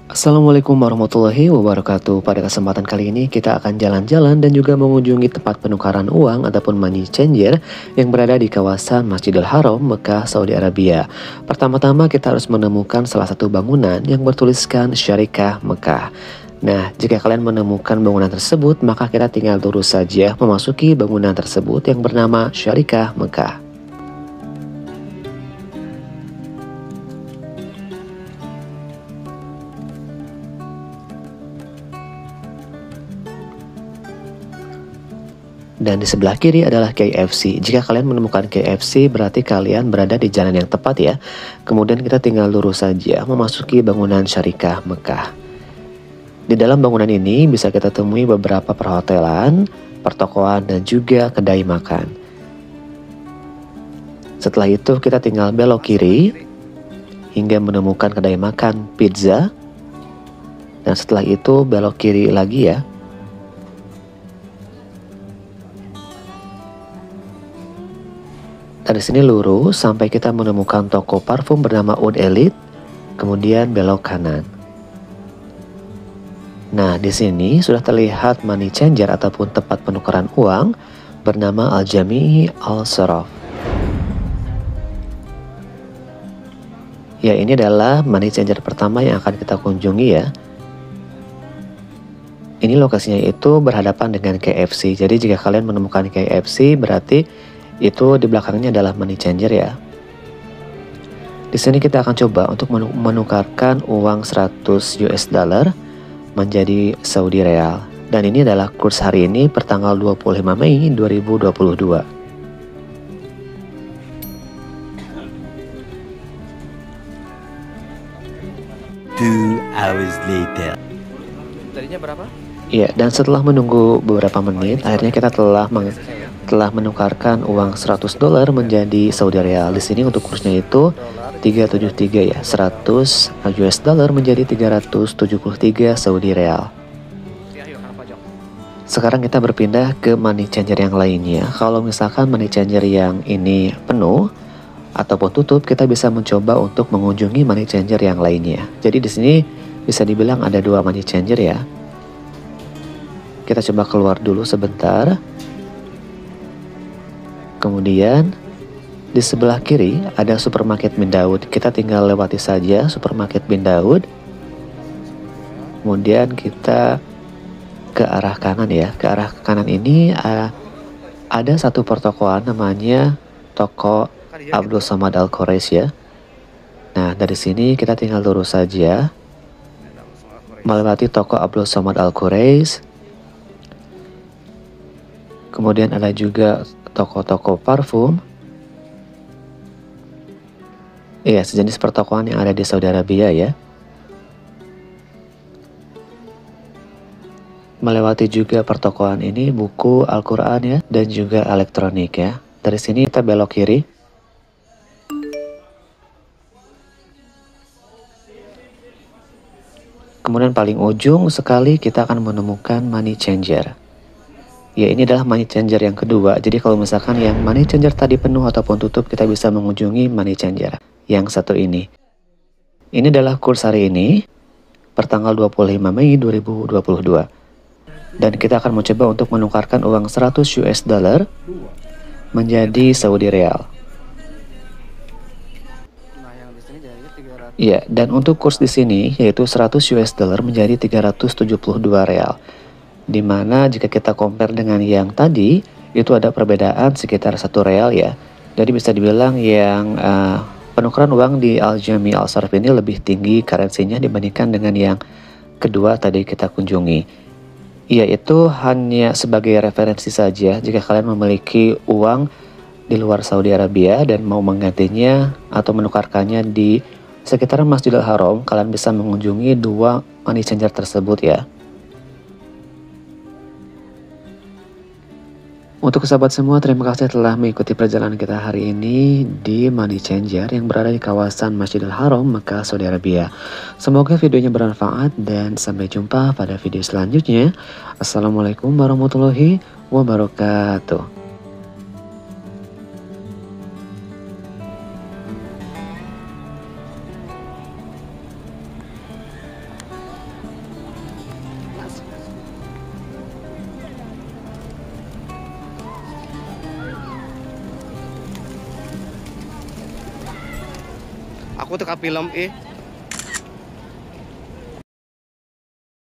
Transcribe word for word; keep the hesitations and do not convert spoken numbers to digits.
Assalamualaikum warahmatullahi wabarakatuh. Pada kesempatan kali ini kita akan jalan-jalan dan juga mengunjungi tempat penukaran uang ataupun money changer yang berada di kawasan Masjidil Haram, Mekah, Saudi Arabia. Pertama-tama kita harus menemukan salah satu bangunan yang bertuliskan Syarikah Mekah. Nah, jika kalian menemukan bangunan tersebut, maka kita tinggal lurus saja memasuki bangunan tersebut yang bernama Syarikah Mekah. Dan di sebelah kiri adalah K F C. Jika kalian menemukan K F C, berarti kalian berada di jalan yang tepat ya. Kemudian kita tinggal lurus saja memasuki bangunan Syarikah Mekah. Di dalam bangunan ini bisa kita temui beberapa perhotelan, pertokoan, dan juga kedai makan. Setelah itu kita tinggal belok kiri hingga menemukan kedai makan pizza. Dan setelah itu belok kiri lagi ya. Dari sini lurus sampai kita menemukan toko parfum bernama Oud Elite, kemudian belok kanan. Nah, di sini sudah terlihat money changer ataupun tempat penukaran uang bernama Al-Jami' Al-Saraf. Ya, ini adalah money changer pertama yang akan kita kunjungi ya. Ini lokasinya itu berhadapan dengan K F C. Jadi jika kalian menemukan K F C berarti itu di belakangnya adalah money changer ya. Di sini kita akan coba untuk menukarkan uang seratus U S dollar menjadi Saudi Real. Dan ini adalah kurs hari ini pertanggal dua puluh lima Mei dua ribu dua puluh dua. Two hours later. Tadinya berapa? Iya, dan setelah menunggu beberapa menit, akhirnya kita telah meng telah menukarkan uang seratus dolar menjadi Saudi Real. Di sini untuk kursnya itu tiga ratus tujuh puluh tiga ya, seratus U S dollar menjadi tiga ratus tujuh puluh tiga Saudi Real. Sekarang kita berpindah ke money changer yang lainnya. Kalau misalkan money changer yang ini penuh ataupun tutup, kita bisa mencoba untuk mengunjungi money changer yang lainnya. Jadi di sini bisa dibilang ada dua money changer ya. Kita coba keluar dulu sebentar. Kemudian di sebelah kiri ada supermarket bin Daud. Kita tinggal lewati saja supermarket bin Daud. Kemudian kita ke arah kanan ya. Ke arah kanan ini uh, ada satu pertokoan namanya toko Abdul Samad Al Quraisy ya. Nah, dari sini kita tinggal lurus saja melewati toko Abdul Samad Al Quraisy. Kemudian ada juga toko-toko parfum. Iya, sejenis pertokoan yang ada di Saudi Arabia ya. Melewati juga pertokoan ini buku Al-Quran ya, dan juga elektronik ya. Dari sini kita belok kiri. Kemudian paling ujung sekali kita akan menemukan money changer. Ya, ini adalah money changer yang kedua. Jadi kalau misalkan yang money changer tadi penuh ataupun tutup, kita bisa mengunjungi money changer yang satu ini. Ini adalah kurs hari ini pertanggal dua puluh lima Mei dua ribu dua puluh dua. Dan kita akan mencoba untuk menukarkan uang seratus U S dollar menjadi Saudi Real. Ya, dan untuk kurs di sini yaitu seratus U S dollar menjadi tiga ratus tujuh puluh dua real. Dimana jika kita compare dengan yang tadi itu ada perbedaan sekitar satu real ya. Jadi bisa dibilang yang uh, penukaran uang di Al-Jami' Al-Saraf ini lebih tinggi currency-nya dibandingkan dengan yang kedua tadi kita kunjungi. Iya, itu hanya sebagai referensi saja. Jika kalian memiliki uang di luar Saudi Arabia dan mau menggantinya atau menukarkannya di sekitaran Masjidil Haram, kalian bisa mengunjungi dua money changer tersebut ya. Untuk sahabat semua, terima kasih telah mengikuti perjalanan kita hari ini di money changer yang berada di kawasan Masjidil Haram, Mekah, Saudi Arabia. Semoga videonya bermanfaat dan sampai jumpa pada video selanjutnya. Assalamualaikum warahmatullahi wabarakatuh. Aku teka film eh